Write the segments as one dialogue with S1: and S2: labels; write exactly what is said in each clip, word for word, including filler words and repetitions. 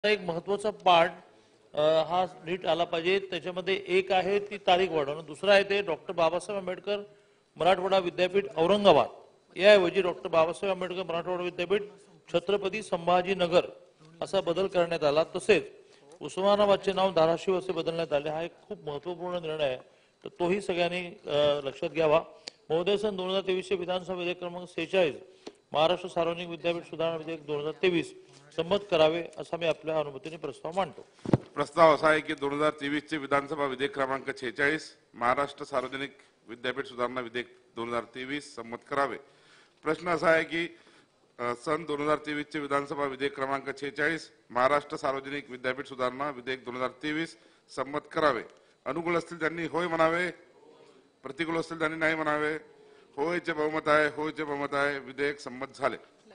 S1: एक महत्त्वाचा पार्ट हा नीट आला पाहिजे. त्याच्यामध्ये एक आहे ती तारीख वाढवणं, दुसरा आहे ते डॉक्टर बाबासाहेब आंबेडकर मराठवाडा विद्यापीठ औरंगाबाद याऐवजी डॉक्टर बाबासाहेब आंबेडकर मराठवाडा विद्यापीठ छत्रपती संभाजीनगर असा बदल करण्यात आला. तसेच उस्मानाबादचे नाव धाराशिव असे बदलण्यात आले. हा एक खूप महत्त्वपूर्ण निर्णय आहे, तर तोही सगळ्यांनी लक्षात घ्यावा. महोदय, सन दोन हजार तेवीसचे विधानसभा विधेयक क्रमांक सेहेचाळीस महाराष्ट्र सार्वजनिक विद्यापीठ सुधारणा विधेयक दोन हजार तेवीस संमत करावे असा मी आपल्या अनुमतीने प्रस्ताव मांडतो.
S2: प्रस्ताव असा आहे की दोन हजार तेवीस चे विधानसभा विधेयक क्रमांक सेहेचाळीस महाराष्ट्र सार्वजनिक विद्यापीठ सुधारणा विधेयक दोन हजार तेवीस संमत करावे. प्रश्न असा आहे की सन दोन हजार तेवीस चे विधानसभा विधेयक क्रमांक सेहेचाळीस महाराष्ट्र सार्वजनिक विद्यापीठ सुधारणा विधेयक दोन हजार तेवीस संमत करावे. अनुकूल असतील त्यांनी होय म्हणावे, प्रतिकूल असतील त्यांनी नाही म्हणावे. होयचे बहुमत आहे, होयचे बहुमत आहे. विधेयक संमत झाले.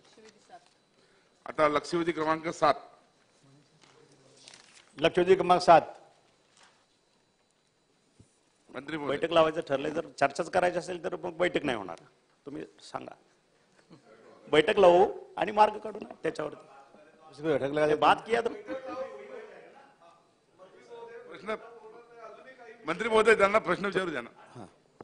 S2: आता लक्षवेधी क्रमांक सात.
S3: लक्षवेधी क्रमांक सात.
S2: मंत्री
S3: बैठक लावायचं ठरलंय, जर चर्चाच करायची असेल तर मग बैठक नाही होणार. तुम्ही सांगा, बैठक लावू आणि मार्ग काढू ना त्याच्यावरती. बैठक लगा बात किया तर
S2: प्रश्न मंत्री महोदय त्यांना प्रश्न विचारू द्या ना.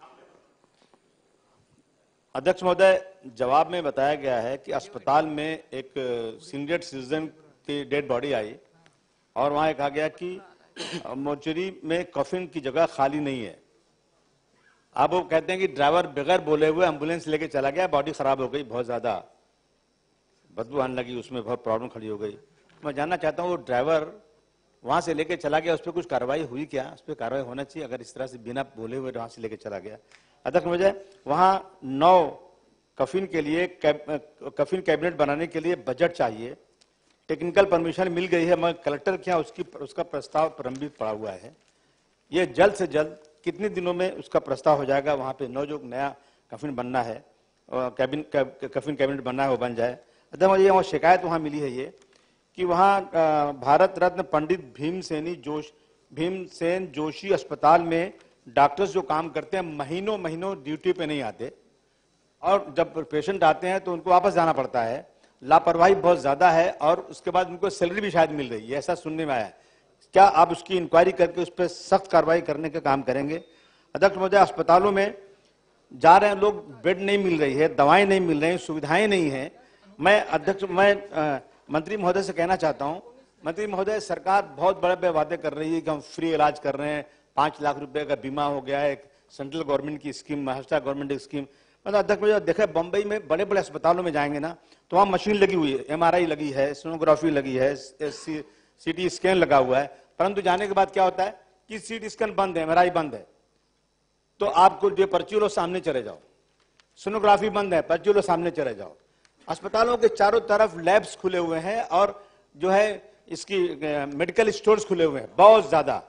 S3: अध्यक्ष महोदय, जवाब में बताया गया है कि अस्पताल में एक सीनियर सिटीजन की डेड बॉडी आई और वहां कहा गया कि मोर्चरी में कॉफिन की जगह खाली नहीं है. अब वो कहते हैं कि ड्राइवर बगैर बोले हुए एम्बुलेंस लेके चला गया, बॉडी खराब हो गई, बहुत ज्यादा बदबू आने लगी, उसमें बहुत प्रॉब्लम खड़ी हो गई. मैं जानना चाहता हूँ वो ड्राइवर वहां से लेके चला गया, उस पर कुछ कार्रवाई हुई क्या? उस पर कार्रवाई होना चाहिए अगर इस तरह से बिना बोले हुए वहां से लेके चला गया. अध्यक्ष महोदय, वहां नौ कफिन के लिए कफिन कैबिनेट बनाने के लिए बजट चाहिए. टेक्निकल परमिशन मिल गई है, मगर कलेक्टर क्या उसकी उसका प्रस्ताव प्रलंबित पड़ा हुआ है. ये जल्द से जल्द कितने दिनों में उसका प्रस्ताव हो जाएगा? वहां पे नौ जो नया कफिन बनना है, कैबिन कफिन कैबिनेट बनना है, वो बन जाए. अध्यक्ष मुझे वहाँ शिकायत वहाँ मिली है ये कि वहाँ भारत रत्न पंडित भीमसेनी जोश भीमसेन जोशी अस्पताल में डॉक्टर्स जो काम करते हैं महीनों महीनों ड्यूटी पे नहीं आते, और जब पेशेंट आते हैं तो उनको वापस जाना पड़ता है. लापरवाही बहुत ज्यादा है और उसके बाद उनको सैलरी भी शायद मिल रही है, ऐसा सुनने में आया है. क्या आप उसकी इंक्वायरी करके उस पर सख्त कार्रवाई करने का काम करेंगे? अध्यक्ष महोदय, अस्पतालों में जा रहे हैं लोग, बेड नहीं मिल रही है, दवाएं नहीं मिल रही, सुविधाएं नहीं है. मैं अध्यक्ष मैं आ, मंत्री महोदय से कहना चाहता हूं, मंत्री महोदय, सरकार बहुत बड़े बड़े वादे कर रही है कि हम फ्री इलाज कर रहे हैं, पांच लाख रुपए का बीमा हो गया है, सेंट्रल गवर्नमेंट की स्कीम, महाराष्ट्र गवर्नमेंट की स्कीम. मतलब अध्यक्ष मुझे देखे बंबई में बड़े बड़े अस्पतालों में जाएंगे ना, तो वहां मशीन लगी हुई है, एमआरआई लगी है, सोनोग्राफी लगी है, सीटी स्कैन लगा हुआ है, परंतु जाने के बाद क्या होता है कि सीटी स्कैन बंद है, एमआरआई बंद है, तो आपको जो पर्ची लो सामने चले जाओ. सोनोग्राफी बंद है, पर्ची लो सामने चले जाओ. अस्पतालों के चारों तरफ लैब्स खुले हुए हैं और जो है इसकी मेडिकल स्टोर्स खुले हुए हैं बहुत ज्यादा.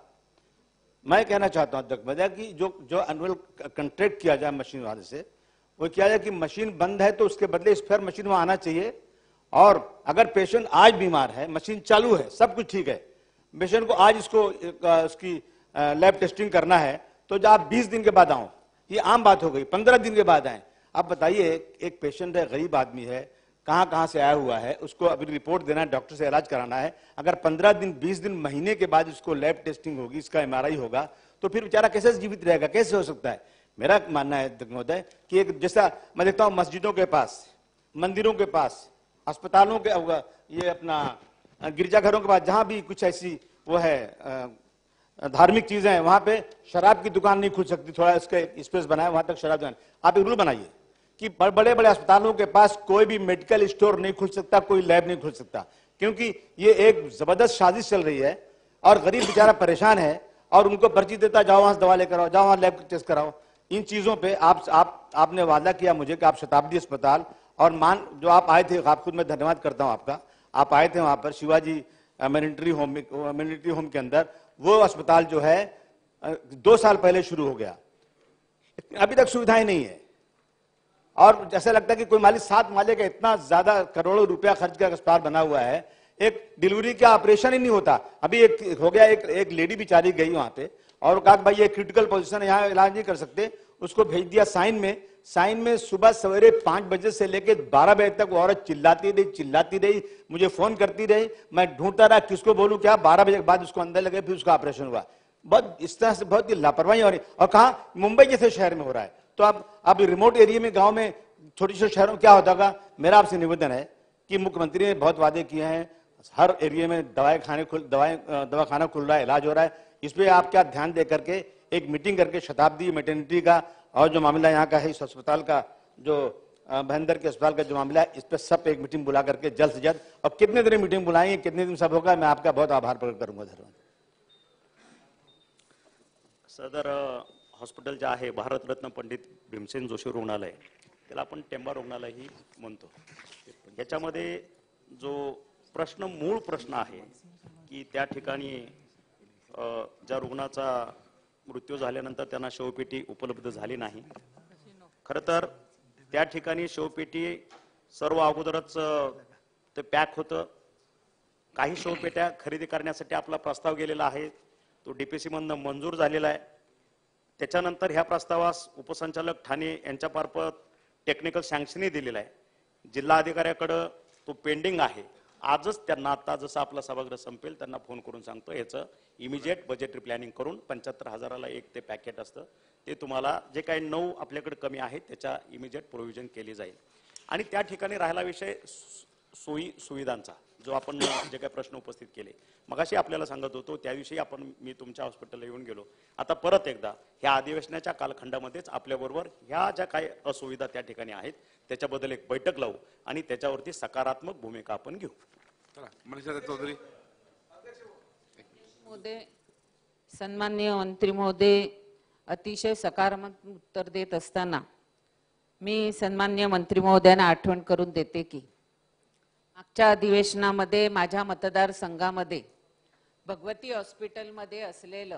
S3: मैं कहना चाहता हूं अध्यक्ष महोदय कि जो जो एनुअल कॉन्ट्रैक्ट किया जाए मशीन वाले से, वो किया जाए कि मशीन बंद है तो उसके बदले स्पेयर मशीन वहां आना चाहिए. और अगर पेशेंट आज बीमार है, मशीन चालू है, सब कुछ ठीक है, पेशेंट को आज इसको उसकी लैब टेस्टिंग करना है, तो जब आप बीस दिन के बाद आओ, ये आम बात हो गई. पंद्रह दिन के बाद आए. आप बताइए, एक पेशेंट है, गरीब आदमी है, कहां कहां से आया हुआ है, उसको अभी रिपोर्ट देना है, डॉक्टर से इलाज कराना है. अगर पंद्रह दिन बीस दिन महीने के बाद इसको लैब टेस्टिंग होगी, इसका एमआरआई होगा, तो फिर बेचारा कैसे जीवित रहेगा? कैसे हो सकता है? मेरा मानना है महोदय कि एक जैसा मैं देखता हूं मस्जिदों के पास, मंदिरों के पास, अस्पतालों के, ये अपना गिरजाघरों के पास, जहां भी कुछ ऐसी वो है धार्मिक चीजें हैं, वहां पे शराब की दुकान नहीं खुल सकती. थोड़ा इसका स्पेस बनाए, वहां तक शराब दुकान. आप एक रूल बनाइए कि बड़े बड़े अस्पतालों के पास कोई भी मेडिकल स्टोर नहीं खुल सकता, कोई लैब नहीं खुल सकता, क्योंकि ये एक जबरदस्त साजिश चल रही है और गरीब बेचारा परेशान है और उनको पर्ची देता, जाओ वहां से दवा लेकर आओ, जाओ वहां लैब टेस्ट कराओ. इन चीजों पे आप आप आपने वादा किया मुझे कि आप शताब्दी अस्पताल और मान जो आप आए थे, आप खुद मैं धन्यवाद करता हूं आपका, आप आए थे वहां पर Shivaji military home military home के अंदर, वो अस्पताल जो है दो साल पहले शुरू हो गया, अभी तक सुविधाएं नहीं है. और जैसा लगता है कि कोई मालिक सात माले का इतना ज्यादा करोड़ों रुपया खर्च कर अस्पताल बना हुआ है, एक डिलीवरी का ऑपरेशन ही नहीं होता. अभी एक हो गया, एक एक लेडी बेचारी गई वहां पे और कहा भाई ये क्रिटिकल पोजीशन है, यहाँ इलाज नहीं कर सकते, उसको भेज दिया साइन में, साइन में सुबह सवेरे पांच बजे से लेकर बारह बजे तक वो औरत चिल्लाती रही चिल्लाती रही मुझे फोन करती रही, मैं ढूंढता रहा किसको बोलूं क्या। बारह बजे के बाद उसको अंदर लगे, फिर उसका ऑपरेशन हुआ। बहुत इस तरह से बहुत ही लापरवाही हो रही। और कहा मुंबई जैसे शहर में हो रहा है, तो अब अब रिमोट एरिया में, गांव में, छोटे छोटे शहरों में क्या होता होगा। मेरा आपसे निवेदन है कि मुख्यमंत्री ने बहुत वादे किए हैं, हर एरिया में दवाई खाने खुल दवाई दवाखाना खुल रहा है, इलाज हो रहा है। इस पे आप क्या ध्यान दे करके एक मीटिंग करके शताब्दी मैटरनिटी का और जो मामला यहाँ का है, इस अस्पताल का जो भयंदर के अस्पताल का जो मामला है, इस पर सब एक मीटिंग बुला करके जल्द से जल्द, और कितने दिन मीटिंग बुलाएंगे, कितने दिन सब होगा, मैं आपका बहुत आभार प्रकट करूंगा। धन्यवाद।
S4: सदर हॉस्पिटल जे आहे भारतरत्न पंडित भीमसेन जोशी रुग्णालय, त्याला आपण टेंबा रुग्णालयही म्हणतो। याच्यामध्ये जो प्रश्न, मूळ प्रश्न आहे की त्या ठिकाणी ज्या रुग्णाचा मृत्यू झाल्यानंतर त्यांना शवपेटी उपलब्ध झाली नाही। खरं तर त्या ठिकाणी शवपेटी सर्व अगोदरच ते पॅक होतं। काही शवपेट्या खरेदी करण्यासाठी आपला प्रस्ताव गेलेला आहे, तो डीपीसी मधून मंजूर झालेला आहे। त्याच्यानंतर ह्या प्रस्तावास उपसंचालक ठाणे यांच्या मार्फत टेक्निकल सँक्शनही दिलेला आहे। जिल्हा अधिकाऱ्याकडे तो पेंडिंग आहे। आजच त्यांना, आता जसं आपला सभागृह संपेल त्यांना फोन करून सांगतो, याचं इमिजिएट बजेटरी प्लॅनिंग करून पंच्याहत्तर हजाराला एक ते पॅकेट असतं, ते तुम्हाला जे काही नऊ आपल्याकडे कमी आहे त्याच्या इमिजिएट प्रोव्हिजन केली जाईल। आणि त्या ठिकाणी राहिला विषय सोयी सुविधांचा, जो आपण जे काही प्रश्न उपस्थित केले मगाशी आपल्याला सांगत होतो, त्याविषयी आपण मी तुमच्या हॉस्पिटलला येऊन गेलो। आता परत एकदा ह्या अधिवेशनाच्या कालखंडामध्येच आपल्याबरोबर ह्या ज्या काही असुविधा त्या ठिकाणी आहेत त्याच्याबद्दल एक बैठक लावू आणि त्याच्यावरती सकारात्मक भूमिका आपण घेऊ।
S2: मनीषा चौधरी।
S5: महोदय, सन्माननीय मंत्री महोदय अतिशय सकारात्मक उत्तर देत असताना मी सन्माननीय मंत्री महोदयांना आठवण करून देते की मागच्या अधिवेशनामध्ये माझ्या मतदारसंघामध्ये भगवती हॉस्पिटलमध्ये असलेलं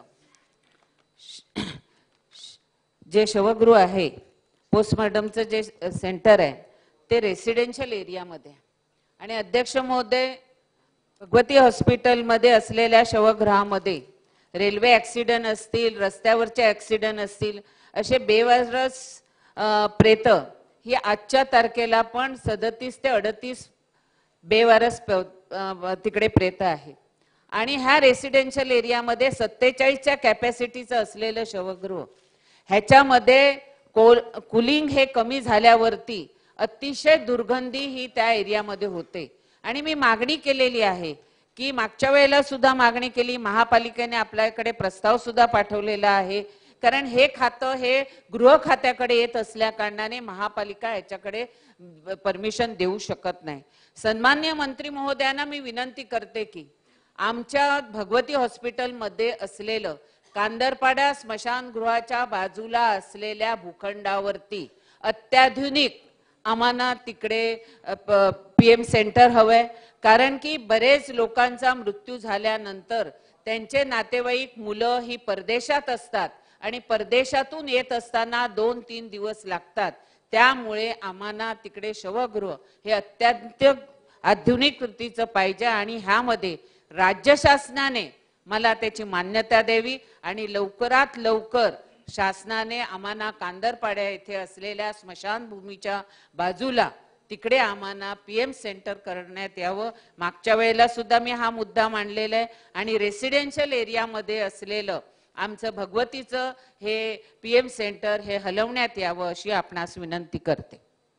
S5: जे शवगृह आहे, पोस्टमॉर्टमचं जे सेंटर आहे, ते रेसिडेन्शियल एरियामध्ये आणि अध्यक्ष महोदय भगवती हॉस्पिटलमध्ये असलेल्या शवगृहामध्ये रेल्वे ॲक्सिडेंट असतील, रस्त्यावरचे ॲक्सिडेंट असतील, असे बेवारस प्रेत ही आजच्या तारखेला पण सदतीस ते अडतीस बेवारस तिकडे प्रेत आहे। आणि ह्या रेसिडेन्शियल एरियामध्ये सत्तेचाळीसच्या कॅपॅसिटीचं असलेलं शवगृह, ह्याच्यामध्ये कुलिंग हे कमी झाल्यावरती अतिशय दुर्गंधी ही त्या एरियामध्ये होते। आणि मी मागणी केलेली आहे की मागच्या वेळेला सुद्धा मागणी केली, महापालिकेने आपल्याकडे प्रस्ताव सुद्धा पाठवलेला आहे, कारण हे खातं हे गृह खात्याकडे येत असल्या कारणाने महापालिका याच्याकडे परमिशन देऊ शकत नाही। सन्माननीय मंत्री महोदयांना मी विनंती करते की आमच्या भगवती हॉस्पिटलमध्ये असलेलं कांदरपाडा स्मशानगृहाच्या बाजूला असलेल्या भूखंडावरती अत्याधुनिक आम्हाला तिकडे पीएम सेंटर हवंय, कारण की बरेच लोकांचा मृत्यू झाल्यानंतर त्यांचे नातेवाईक मुलं ही परदेशात असतात आणि परदेशातून येत असताना दोन तीन दिवस लागतात। त्यामुळे आम्हाला तिकडे शवगृह हे अत्यंत आधुनिक कृतीचं पाहिजे आणि ह्यामध्ये राज्य शासनाने मला त्याची मान्यता द्यावी आणि लवकरात लवकर शासनाने आम्हाला कांदरपाड्या येथे असलेल्या स्मशानभूमीच्या बाजूला तिकडे आम्हाला पीएम सेंटर करण्यात यावं। मागच्या वेळेला सुद्धा मी हा मुद्दा मांडलेला आहे आणि रेसिडेन्शियल एरियामध्ये असलेलं आमचं भगवतीचं हे पीएम सेंटर हे हलवण्यात यावं अशी आपणास विनंती करते।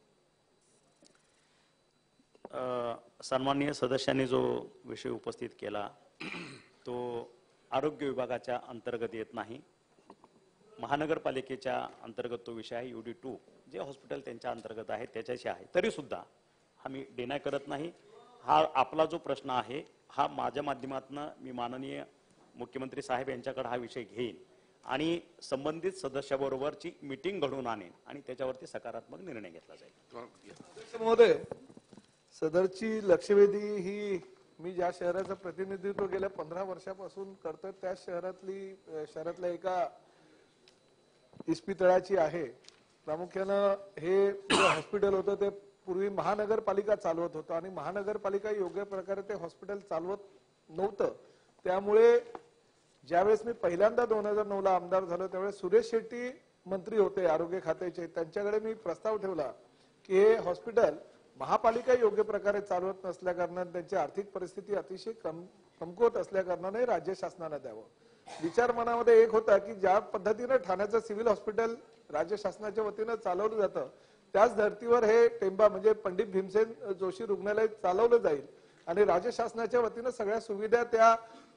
S4: सन्माननीय सदस्यांनी जो विषय उपस्थित केला तो आरोग्य विभागाच्या अंतर्गत येत नाही, महानगरपालिकेच्या अंतर्गत तो विषय आहे। यूडी टू जे हॉस्पिटल त्यांच्या अंतर्गत आहे त्याच्याशी आहे, तरी सुद्धा आम्ही डिनाय करत नाही। हा आपला जो प्रश्न आहे हा माझ्या माध्यमातून मी माननीय मुख्यमंत्री साहेब यांच्याकडे हा विषय घेईन आणि संबंधित सदस्याबरोबरची मीटिंग घडवून आणेन आणि त्याच्यावरती सकारात्मक निर्णय घेतला जाईल।
S6: महोदय, सदरची लक्षवेधी ही मी ज्या शहराचं प्रतिनिधित्व गेल्या पंधरा वर्षापासून करतोय त्या शहरातली शहरातल्या एका इस्पितळाची आहे। प्रामुख्यानं हे जे हॉस्पिटल होतं ते पूर्वी महानगरपालिका चालवत होतं आणि महानगरपालिका योग्य प्रकारे ते हॉस्पिटल चालवत नव्हतं। त्यामुळे ज्यावेळेस मी पहिल्यांदा दोन हजार नऊ ला आमदार झालो त्यावेळेस सुरेश शेट्टी मंत्री होते आरोग्य खात्याचे, त्यांच्याकडे मी प्रस्ताव ठेवला की हे हॉस्पिटल महापालिका योग्य प्रकारे चालवत नसल्या कारणाने त्यांची आर्थिक परिस्थिती अतिशय कम कमकुवत असल्या कारणाने राज्य शासनाने द्यावं. विचार मनामध्ये एक होता की ज्या पद्धतीने ठाण्याचं सिव्हिल हॉस्पिटल राज्य शासनाच्या वतीनं चालवलं जातं त्याच धर्तीवर हे टेंबा म्हणजे पंडित भीमसेन जोशी रुग्णालय चालवलं जाईल आणि राज्य शासनाच्या वतीनं सगळ्या सुविधा त्या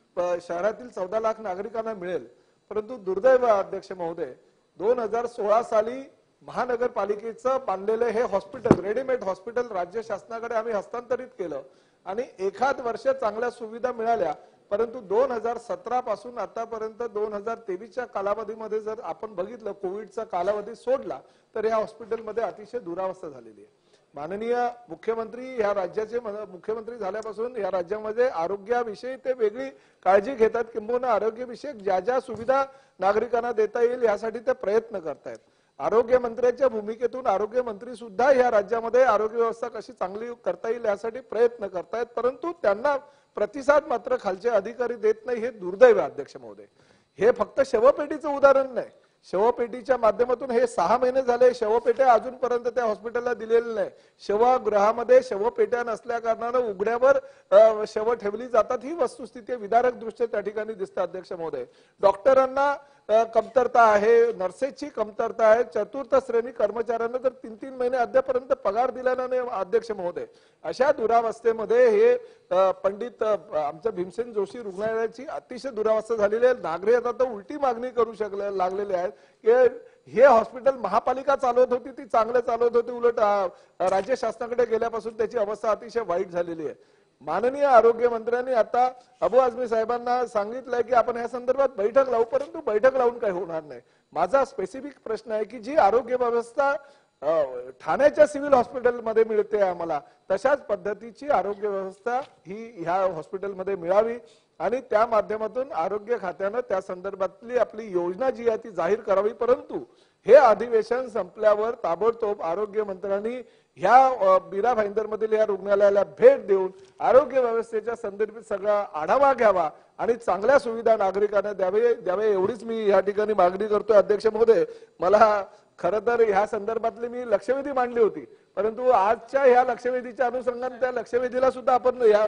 S6: शहरातील चौदा लाख नागरिकांना मिळेल. परंतु दुर्दैव अध्यक्ष महोदय, दोन हजार सोळा साली महानगरपालिकेचं बांधलेलं हे हॉस्पिटल, रेडीमेड हॉस्पिटल राज्य शासनाकडे आम्ही हस्तांतरित केलं आणि एखाद वर्ष चांगल्या सुविधा मिळाल्या. परंतु दोन हजार सतरा पासून आतापर्यंत दोन हजार तेवीसच्या कालावधीमध्ये जर आपण बघितलं, कोविडचा कालावधी सोडला तर या हॉस्पिटलमध्ये अतिशय दुरावस्था झालेली आहे. माननीय मुख्यमंत्री या राज्याचे मुख्यमंत्री झाल्यापासून या राज्यामध्ये आरोग्याविषयी ते वेगळी काळजी घेतात, किंबहुना आरोग्यविषयक ज्या ज्या सुविधा नागरिकांना देता येईल यासाठी ते प्रयत्न करतायत. आरोग्य मंत्र्याच्या भूमिकेतून आरोग्य मंत्री सुद्धा या राज्यामध्ये आरोग्य व्यवस्था कशी चांगली करता येईल यासाठी प्रयत्न करतायत, परंतु त्यांना प्रतिसाद मात्र खालचे अधिकारी देत नाही. हे दुर्दैव अध्यक्ष महोदय. हे फक्त शवपेटीचं उदाहरण नाही. शवपेटीच्या माध्यमातून हे सहा महिने झाले शवपेट्या अजूनपर्यंत त्या हॉस्पिटलला दिलेल्या नाही. शवगृहामध्ये शवपेट्या नसल्या कारणानं उघड्यावर शव ठेवली जातात ही वस्तुस्थिती विदारक दृश्य त्या ठिकाणी दिसतं अध्यक्ष महोदय. डॉक्टरांना कमतरता आहे, नर्सेसची कमतरता आहे, चतुर्थ श्रेणी कर्मचाऱ्यांना तर तीन तीन महिने अद्यापर्यंत पगार दिला नाही अध्यक्ष महोदय. अशा दुरावस्थेमध्ये हे पंडित आमच्या भीमसेन जोशी रुग्णालयाची अतिशय दुरावस्था झालेली आहे. नागरिक आता उलटी मागणी करू शकले लागलेले आहेत की हे हॉस्पिटल महापालिका चालवत होती, ती चांगलं चालवत होती, उलट राज्य शासनाकडे गेल्यापासून त्याची अवस्था अतिशय वाईट झालेली आहे. माननीय आरोग्य मंत्र्यांनी आता अबू आझमी साहेबांना सांगितलंय की आपण या संदर्भात बैठक लावू, परंतु बैठक लावून काही होणार नाही. माझा स्पेसिफिक प्रश्न आहे की जी आरोग्य व्यवस्था ठाण्याच्या सिव्हिल हॉस्पिटलमध्ये मिळते आम्हाला, तशाच पद्धतीची आरोग्य व्यवस्था ही ह्या हॉस्पिटलमध्ये मिळावी आणि त्या माध्यमातून आरोग्य खात्यानं त्या संदर्भातली आपली योजना जी आहे ती जाहीर करावी. परंतु हे अधिवेशन संपल्यावर ताबडतोब आरोग्य मंत्र्यांनी ह्या मीरा भाईंदर मधील या रुग्णालयाला भेट देऊन आरोग्य व्यवस्थेच्या संदर्भात सगळा आढावा घ्यावा आणि चांगल्या सुविधा नागरिकांना द्यावे द्यावे एवढीच मी या ठिकाणी मागणी करतोय अध्यक्ष महोदय. मला खरं तर ह्या संदर्भातली मी लक्षवेधी मांडली होती, परंतु आजच्या ह्या लक्षवेधीच्या अनुषंगाने त्या लक्षवेधीला सुद्धा आपण या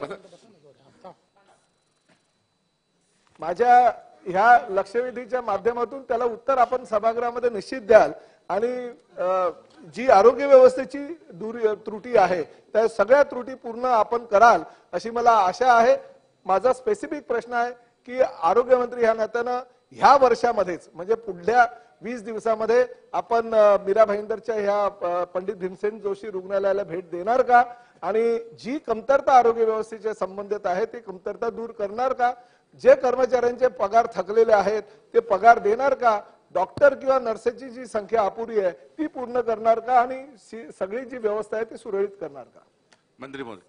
S6: माझ्या ह्या लक्षवेधीच्या माध्यमातून त्याला उत्तर आपण सभागृहामध्ये निश्चित द्याल आणि जी आरोग्य व्यवस्थेची दूर त्रुटी आहे त्या सगळ्या त्रुटी पूर्ण आपण कराल अशी मला आशा आहे. माझा स्पेसिफिक प्रश्न आहे की आरोग्य मंत्री ह्या नात्यानं ह्या वर्षामध्येच म्हणजे पुढल्या वीस दिवसामध्ये आपण मीरा भाईंदरच्या ह्या पंडित भीमसेन जोशी रुग्णालयाला भेट देणार का आणि जी कमतरता आरोग्य व्यवस्थेच्या संबंधित आहे ती कमतरता दूर करणार का? जे कर्मचाऱ्यांचे पगार थकलेले आहेत ते पगार देणार का? डॉक्टर किंवा नर्सेसची जी संख्या अपुरी आहे ती पूर्ण करणार का आणि सगळी जी व्यवस्था आहे ती सुरळीत करणार का?
S2: मंत्री महोदय,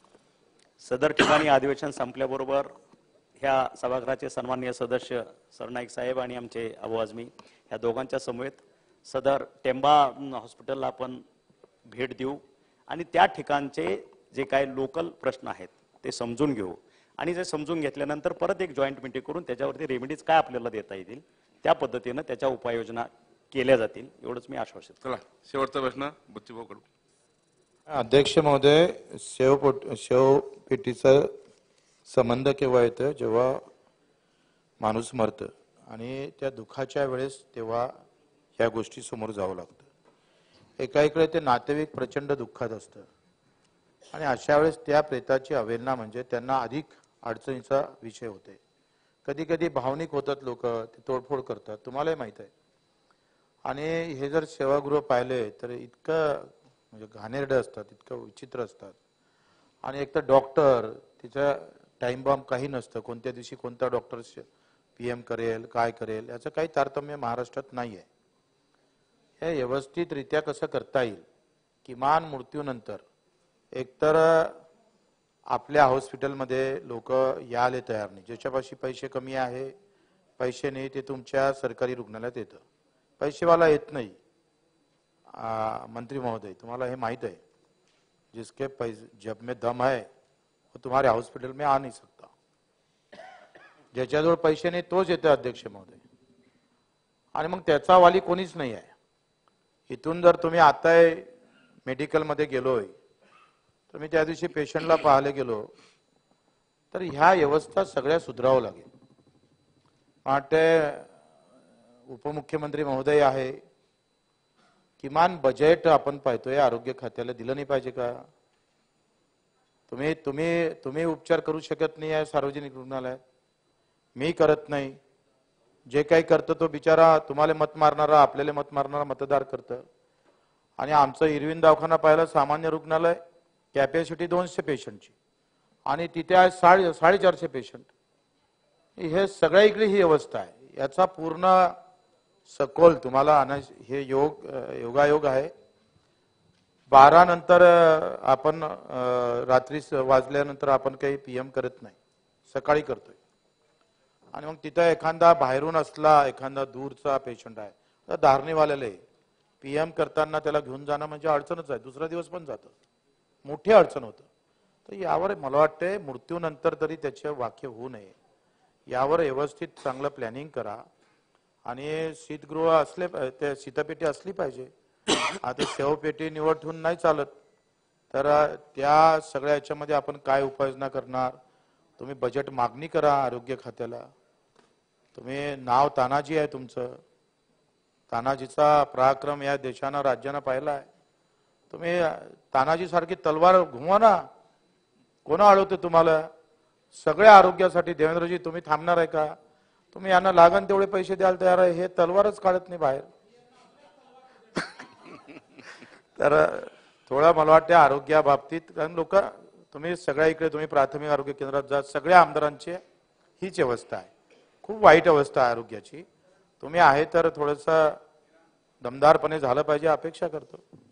S4: सदर ठिकाणी अधिवेशन संपल्याबरोबर ह्या सभागृहाचे सन्माननीय सदस्य सरनाईक साहेब आणि आमचे अबू आझमी ह्या दोघांच्या समवेत सदर टेंबा हॉस्पिटलला आपण भेट देऊ आणि त्या ठिकाणचे जे काही लोकल प्रश्न आहेत ते समजून घेऊ आणि जे समजून घेतल्यानंतर परत एक जॉईंट मीटिंग करून त्याच्यावरती रेमेडीज काय आपल्याला देता येतील त्या पद्धतीनं त्याच्या उपाययोजना केल्या जातील एवढंच मी आश्वासित.
S2: चला शेवटचा प्रश्न बच्चूभाऊ कडू.
S7: अध्यक्ष महोदय, शेवपोट शेवपेटीचा संबंध केव्हा येतं जेव्हा माणूस मरतं आणि त्या दुःखाच्या वेळेस तेव्हा ह्या गोष्टी समोर जावं लागतं. एका इकडे ते नातेवाईक प्रचंड दुःखात असतं आणि अशा वेळेस त्या प्रेताची अवहेलना म्हणजे त्यांना अधिक अडचणीचा विषय होते. कधी कधी भावनिक होतात लोक, ते तोडफोड करतात, तुम्हालाही माहित आहे. आणि हे जर सेवागृह पाहिले तर इतकं म्हणजे घाणेरडं असतात, इतकं विचित्र असतात. आणि एक तर डॉक्टर तिचा टाइम बॉम्ब काही नसतं, कोणत्या दिवशी कोणता डॉक्टर पीएम करेल काय करेल याचं काही तारतम्य महाराष्ट्रात नाही आहे. हे व्यवस्थितरित्या कसं करता येईल, किमान मृत्यूनंतर एकतर आपल्या हॉस्पिटलमध्ये लोक यायला तयार नाही, ज्याच्यापाशी पैसे कमी आहे, पैसे नाही, ते तुमच्या सरकारी रुग्णालयात येतं. पैसेवाला येत नाही. मंत्री महोदय तुम्हाला हे माहित आहे, जिसके पैसे जब में दम है वो तुम्हारे हॉस्पिटल में आ नहीं सकता. ज्याच्याजवळ पैसे नाही तोच येतो अध्यक्ष महोदय. आणि मग त्याचा वाली कोणीच नाही आहे. इथून जर तुम्ही आता मेडिकलमध्ये गेलोय तर मी त्या दिवशी पेशंटला पाहायला गेलो तर ह्या व्यवस्था सगळ्या सुधारावं लागेल. वाटते उपमुख्यमंत्री महोदय आहे, किमान बजेट आपण पाहतोय आरोग्य खात्याला दिलं नाही पाहिजे का? तुम्ही तुम्ही तुम्ही उपचार करू शकत नाही आहे सार्वजनिक रुग्णालयात, मी करत नाही. जे काही करतो तो बिचारा तुम्हाला मत मारणारा, आपल्याला मत मारणारा मतदार करतं. आणि आमचं इरविन दवाखाना पाहिलं सामान्य रुग्णालय, कॅपॅसिटी दोनशे पेशंटची आणि तिथे आहे साडे साडेचारशे पेशंट. हे सगळ्या इकडे ही अवस्था आहे. याचा पूर्ण सखोल तुम्हाला हे योग योगायोग आहे. बारा नंतर आपण रात्री वाजल्यानंतर आपण काही पीएम करत नाही, सकाळी करतोय. आणि मग तिथं एखादा बाहेरून असला, एखादा दूरचा पेशंट आहे तर धारणीवाल्याला पीएम करताना त्याला घेऊन जाणं म्हणजे अडचणच आहे. दुसरा दिवस पण जातं, मोठी अडचण होतं. तर यावर मला वाटते मृत्यूनंतर तरी त्याचे वाक्य होऊ नये, यावर व्यवस्थित चांगलं प्लॅनिंग करा. आणि शीतगृह असले, ते शीतपेटी असली पाहिजे. आता शेवपेटी निवड ठेवून नाही चालत. तर त्या सगळ्या याच्यामध्ये आपण काय उपाययोजना करणार? तुम्ही बजेट मागणी करा आरोग्य खात्याला. तुम्ही नाव तानाजी आहे तुमचं, तानाजीचा पराक्रम या देशानं राज्यानं पाहिला आहे. तुम्ही तानाजी सारखी तलवार घुमवा ना, कोण अडवते तुम्हाला? सगळ्या आरोग्यासाठी देवेंद्रजी तुम्ही थांबणार आहे का? तुम्ही यांना लागण तेवढे पैसे द्यायला तयार आहे, हे तलवारच काढत नाही बाहेर. तर थोडं मला वाटतं आरोग्या बाबतीत, कारण लोक तुम्ही सगळ्या इकडे तुम्ही प्राथमिक आरोग्य केंद्रात जा, सगळ्या आमदारांची हीच अवस्था आहे. खूप वाईट अवस्था आहे आरोग्याची. तुम्ही आहे तर थोडंसं दमदारपणे झालं पाहिजे अपेक्षा करतो.